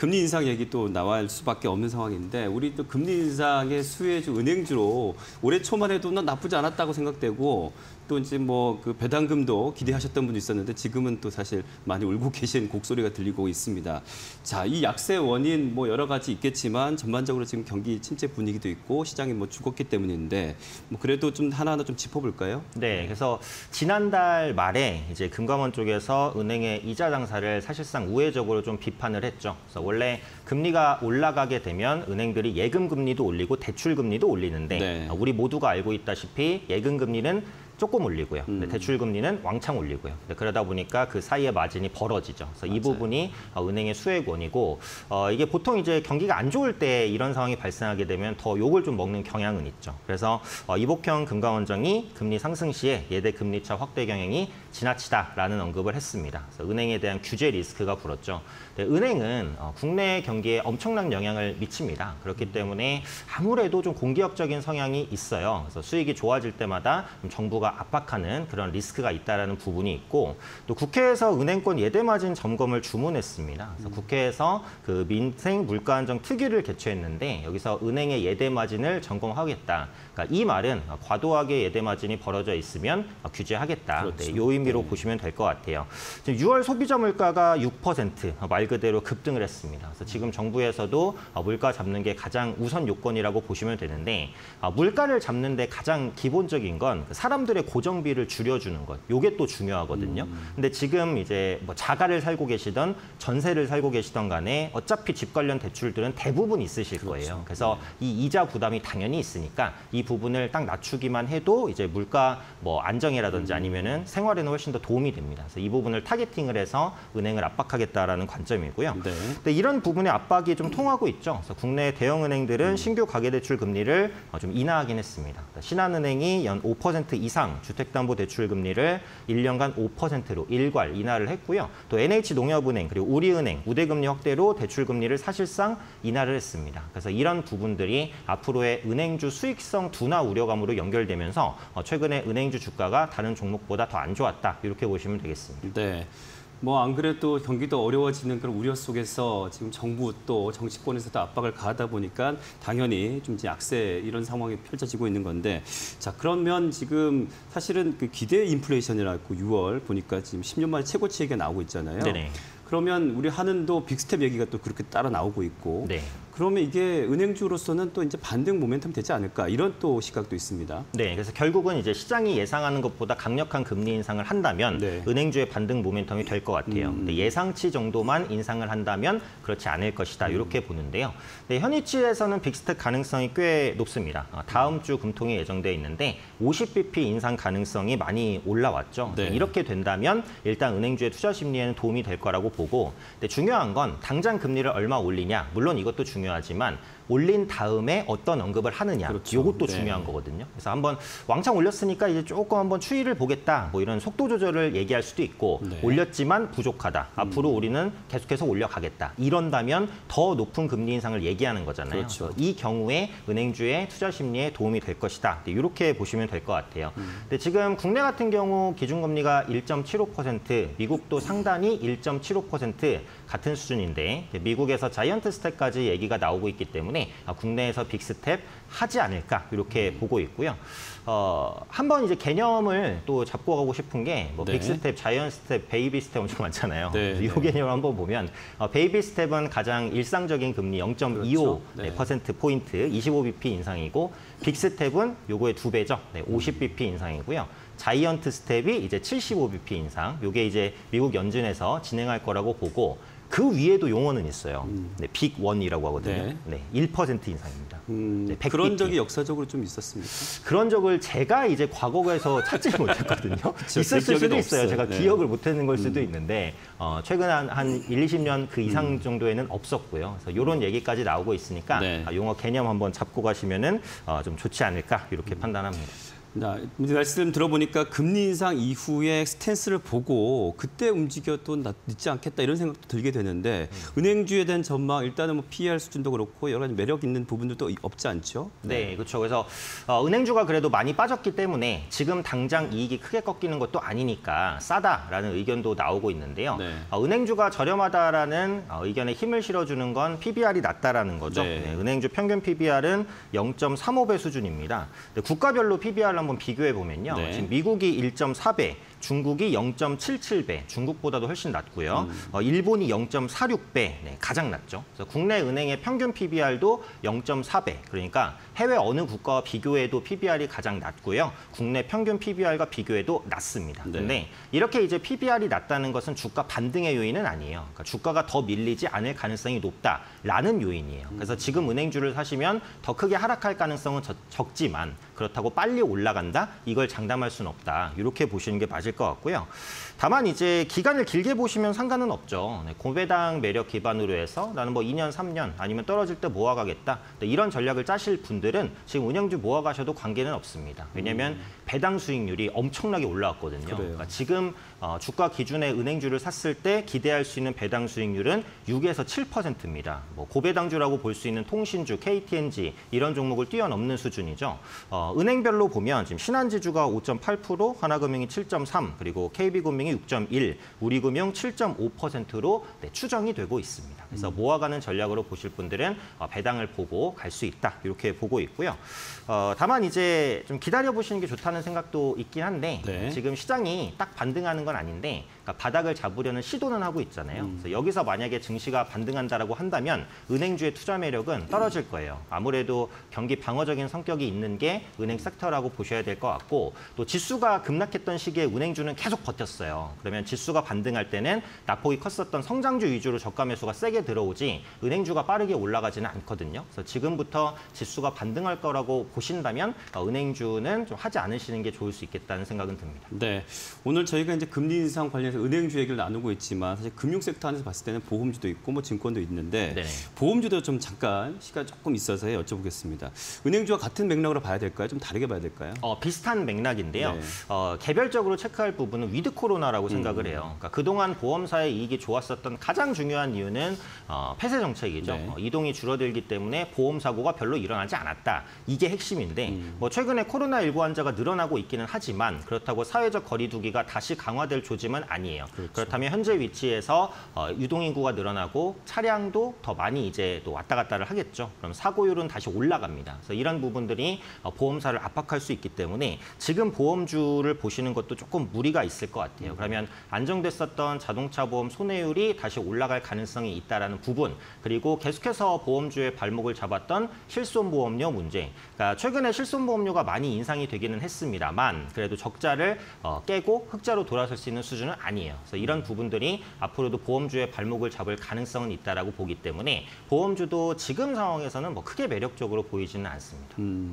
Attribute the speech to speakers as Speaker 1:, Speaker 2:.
Speaker 1: 금리 인상 얘기 또 나올 수밖에 없는 상황인데 우리 또 금리 인상의 수혜주 은행주로 올해 초만 해도 나쁘지 않았다고 생각되고 또 이제 뭐 그 배당금도 기대하셨던 분도 있었는데 지금은 또 사실 많이 울고 계신 곡소리가 들리고 있습니다. 자, 이 약세 원인 뭐 여러 가지 있겠지만 전반적으로 지금 경기 침체 분위기도 있고 시장이 뭐 죽었기 때문인데 뭐 그래도 좀 하나하나 좀 짚어볼까요?
Speaker 2: 네, 그래서 지난달 말에 이제 금감원 쪽에서 은행의 이자 장사를 사실상 우회적으로 좀 비판을 했죠. 그래서 원래 금리가 올라가게 되면 은행들이 예금 금리도 올리고 대출 금리도 올리는데
Speaker 1: 네.
Speaker 2: 우리 모두가 알고 있다시피 예금 금리는 조금 올리고요. 대출 금리는 왕창 올리고요. 그러다 보니까 그 사이에 마진이 벌어지죠. 그래서 이 부분이 은행의 수혜권이고 이게 보통 이제 경기가 안 좋을 때 이런 상황이 발생하게 되면 더 욕을 좀 먹는 경향은 있죠. 그래서 이복형 금감원장이 금리 상승 시에 예대 금리차 확대 경향이 지나치다라는 언급을 했습니다. 그래서 은행에 대한 규제 리스크가 불었죠. 은행은 국내 경기에 엄청난 영향을 미칩니다. 그렇기 때문에 아무래도 좀 공기업적인 성향이 있어요. 그래서 수익이 좋아질 때마다 정부가 압박하는 그런 리스크가 있다라는 부분이 있고 또 국회에서 은행권 예대마진 점검을 주문했습니다. 그래서 국회에서 그 민생 물가 안정 특위를 개최했는데 여기서 은행의 예대마진을 점검하겠다. 그러니까 이 말은 과도하게 예대마진이 벌어져 있으면 규제하겠다.
Speaker 1: 그렇죠.
Speaker 2: 네, 요 의미로 보시면 될 것 같아요. 지금 6월 소비자 물가가 6% 말 그대로 급등을 했습니다. 그래서 지금 정부에서도 물가 잡는 게 가장 우선 요건이라고 보시면 되는데 물가를 잡는 데 가장 기본적인 건 사람들의 고정비를 줄여주는 것. 요게 또 중요하거든요. 근데 지금 이제 뭐 자가를 살고 계시던 전세를 살고 계시던 간에 어차피 집 관련 대출들은 대부분 있으실 거예요. 그래서 이 이자 부담이 당연히 있으니까 이 부분을 딱 낮추기만 해도 이제 물가 뭐 안정이라든지 아니면은 생활에는 훨씬 더 도움이 됩니다. 그래서 이 부분을 타겟팅을 해서 은행을 압박하겠다라는 관점이고요.
Speaker 1: 네.
Speaker 2: 근데 이런 부분의 압박이 좀 통하고 있죠. 그래서 국내 대형 은행들은 신규 가계대출 금리를 좀 인하하긴 했습니다. 신한은행이 연 5% 이상 주택담보대출 금리를 1년간 5%로 일괄 인하를 했고요. 또 NH농협은행 그리고 우리은행 우대금리 확대로 대출 금리를 사실상 인하를 했습니다. 그래서 이런 부분들이 앞으로의 은행주 수익성 둔화 우려감으로 연결되면서 최근에 은행주 주가가 다른 종목보다 더 안 좋았다. 이렇게 보시면 되겠습니다.
Speaker 1: 네. 뭐 안 그래도 경기도 어려워지는 그런 우려 속에서 지금 정부 또 정치권에서도 압박을 가하다 보니까 당연히 좀 이제 약세 이런 상황이 펼쳐지고 있는 건데 자 그러면 지금 사실은 그 기대 인플레이션이라고 6월 보니까 지금 10년 만에 최고치 얘기가 나오고 있잖아요.
Speaker 2: 네네.
Speaker 1: 그러면 우리 한은도 빅스텝 얘기가 또 그렇게 따라 나오고 있고
Speaker 2: 네.
Speaker 1: 그러면 이게 은행주로서는 또 이제 반등 모멘텀 되지 않을까 이런 또 시각도 있습니다.
Speaker 2: 네, 그래서 결국은 이제 시장이 예상하는 것보다 강력한 금리 인상을 한다면
Speaker 1: 네.
Speaker 2: 은행주의 반등 모멘텀이 될 것 같아요. 근데 예상치 정도만 인상을 한다면 그렇지 않을 것이다 이렇게 보는데요. 네, 현위치에서는 빅스텝 가능성이 꽤 높습니다. 다음 주 금통이 예정돼 있는데 50bp 인상 가능성이 많이 올라왔죠.
Speaker 1: 네.
Speaker 2: 이렇게 된다면 일단 은행주의 투자 심리에는 도움이 될 거라고 보고 근데 중요한 건 당장 금리를 얼마 올리냐 물론 이것도 중요하지만 올린 다음에 어떤 언급을 하느냐
Speaker 1: 그렇죠.
Speaker 2: 이것도
Speaker 1: 네.
Speaker 2: 중요한 거거든요. 그래서 한번 왕창 올렸으니까 이제 조금 한번 추이를 보겠다. 뭐 이런 속도 조절을 얘기할 수도 있고
Speaker 1: 네.
Speaker 2: 올렸지만 부족하다. 앞으로 우리는 계속해서 올려가겠다. 이런다면 더 높은 금리 인상을 얘기하는 거잖아요.
Speaker 1: 그렇죠.
Speaker 2: 그래서 이 경우에 은행주의 투자 심리에 도움이 될 것이다. 이렇게 보시면 될 것 같아요. 근데 지금 국내 같은 경우 기준금리가 1.75%, 미국도 상단이 1.75% 같은 수준인데 미국에서 자이언트 스텝까지 얘기가 나오고 있기 때문에 국내에서 빅스텝 하지 않을까 이렇게 보고 있고요. 한번 이제 개념을 또 잡고 가고 싶은 게 뭐
Speaker 1: 네.
Speaker 2: 빅스텝, 자이언트 스텝, 베이비 스텝 엄청 많잖아요.
Speaker 1: 네,
Speaker 2: 이 개념을 한번 보면 베이비 스텝은 가장 일상적인 금리 0.25%
Speaker 1: 그렇죠. 네.
Speaker 2: 포인트 25bp 인상이고 빅스텝은 요거의 2배죠. 네, 50bp 인상이고요. 자이언트 스텝이 이제 75bp 인상. 요게 이제 미국 연준에서 진행할 거라고 보고 그 위에도 용어는 있어요. 네, 빅1이라고 하거든요.
Speaker 1: 네.
Speaker 2: 네, 1% 인상입니다. 네, 100bp.
Speaker 1: 그런 적이 역사적으로 좀 있었습니까?
Speaker 2: 그런 적을 제가 이제 과거에서 찾지 못했거든요. 있었을 수도
Speaker 1: 기억에도
Speaker 2: 있어요.
Speaker 1: 없어요.
Speaker 2: 제가
Speaker 1: 네.
Speaker 2: 기억을 못하는 걸 수도 있는데 최근 한 1, 20년 그 이상 정도에는 없었고요. 그래서 이런 얘기까지 나오고 있으니까
Speaker 1: 네.
Speaker 2: 용어 개념 한번 잡고 가시면은 좀 좋지 않을까 이렇게 판단합니다.
Speaker 1: 말씀 들어보니까 금리 인상 이후에 스탠스를 보고 그때 움직여도 늦지 않겠다 이런 생각도 들게 되는데 은행주에 대한 전망 일단은 뭐 PER 수준도 그렇고 여러 가지 매력 있는 부분들도 없지 않죠?
Speaker 2: 네, 그렇죠. 그래서 은행주가 그래도 많이 빠졌기 때문에 지금 당장 이익이 크게 꺾이는 것도 아니니까 싸다라는 의견도 나오고 있는데요.
Speaker 1: 네.
Speaker 2: 은행주가 저렴하다라는 의견에 힘을 실어주는 건 PBR이 낮다라는 거죠.
Speaker 1: 네.
Speaker 2: 네, 은행주 평균 PBR은 0.35배 수준입니다. 국가별로 PBR을 한번 비교해 보면요.
Speaker 1: 네.
Speaker 2: 지금 미국이 1.4배, 중국이 0.77배, 중국보다도 훨씬 낮고요. 일본이 0.46배, 네, 가장 낮죠. 그래서 국내 은행의 평균 PBR도 0.4배, 그러니까 해외 어느 국가와 비교해도 PBR이 가장 낮고요. 국내 평균 PBR과 비교해도 낮습니다.
Speaker 1: 네.
Speaker 2: 근데 이렇게 이제 PBR이 낮다는 것은 주가 반등의 요인은 아니에요. 그러니까 주가가 더 밀리지 않을 가능성이 높다라는 요인이에요. 그래서 지금 은행주를 사시면 더 크게 하락할 가능성은 적지만 그렇다고 빨리 올라간다? 이걸 장담할 수는 없다. 이렇게 보시는 게 맞을 것 같고요. 다만 이제 기간을 길게 보시면 상관은 없죠. 네, 고배당 매력 기반으로 해서 나는 뭐 2년, 3년 아니면 떨어질 때 모아가겠다. 네, 이런 전략을 짜실 분들은 지금 은행주 모아가셔도 관계는 없습니다. 왜냐하면 배당 수익률이 엄청나게 올라왔거든요. 그러니까 지금 주가 기준의 은행주를 샀을 때 기대할 수 있는 배당 수익률은 6에서 7%입니다. 뭐 고배당주라고 볼 수 있는 통신주, KTNG 이런 종목을 뛰어넘는 수준이죠. 은행별로 보면 지금 신한지주가 5.8%, 하나금융이 7.3%, 그리고 KB금융이 6.1%, 우리금융 7.5%로 네, 추정이 되고 있습니다. 그래서 모아가는 전략으로 보실 분들은 배당을 보고 갈 수 있다. 이렇게 보고 있고요. 다만 이제 좀 기다려 보시는 게 좋다는 생각도 있긴 한데
Speaker 1: 네.
Speaker 2: 지금 시장이 딱 반등하는 건 아닌데 그러니까 바닥을 잡으려는 시도는 하고 있잖아요. 그래서 여기서 만약에 증시가 반등한다라고 한다면 은행주의 투자 매력은 떨어질 거예요. 아무래도 경기 방어적인 성격이 있는 게 은행 섹터라고 보셔야 될 것 같고 또 지수가 급락했던 시기에 은행주는 계속 버텼어요. 그러면 지수가 반등할 때는 낙폭이 컸었던 성장주 위주로 저가 매수가 세게 들어오지 은행주가 빠르게 올라가지는 않거든요. 그래서 지금부터 지수가 반등할 거라고 보신다면 은행주는 좀 하지 않으시는 게 좋을 수 있겠다는 생각은 듭니다.
Speaker 1: 네, 오늘 저희가 이제 금리 인상 관련해서 은행주 얘기를 나누고 있지만 사실 금융 섹터 안에서 봤을 때는 보험주도 있고 뭐 증권도 있는데
Speaker 2: 네네.
Speaker 1: 보험주도 좀 잠깐 시간 조금 있어서 여쭤보겠습니다. 은행주와 같은 맥락으로 봐야 될까요? 좀 다르게 봐야 될까요?
Speaker 2: 비슷한 맥락인데요.
Speaker 1: 네.
Speaker 2: 개별적으로 체크할 부분은 위드 코로나라고 생각을 해요. 그러니까 그동안 보험사의 이익이 좋았었던 가장 중요한 이유는 폐쇄 정책이죠.
Speaker 1: 네.
Speaker 2: 이동이 줄어들기 때문에 보험 사고가 별로 일어나지 않았다. 이게 핵심인데 뭐 최근에 코로나19 환자가 늘어나고 있기는 하지만 그렇다고 사회적 거리두기가 다시 강화될 조짐은 아니에요.
Speaker 1: 그렇죠.
Speaker 2: 그렇다면 현재 위치에서 유동인구가 늘어나고 차량도 더 많이 이제 또 왔다 갔다를 하겠죠. 그럼 사고율은 다시 올라갑니다. 그래서 이런 부분들이 보험사를 압박할 수 있기 때문에 지금 보험주를 보시는 것도 조금 무리가 있을 것 같아요. 그러면 안정됐었던 자동차 보험 손해율이 다시 올라갈 가능성이 있다라는 부분, 그리고 계속해서 보험주의 발목을 잡았던 실손보험료 문제. 그러니까 최근에 실손보험료가 많이 인상이 되기는 했습니다만 그래도 적자를 깨고 흑자로 돌아설 수 있는 수준은 아니에요. 그래서 이런 부분들이 앞으로도 보험주의 발목을 잡을 가능성은 있다라고 보기 때문에 보험주도 지금 상황에서는 뭐 크게 매력적으로 보이지는 않습니다.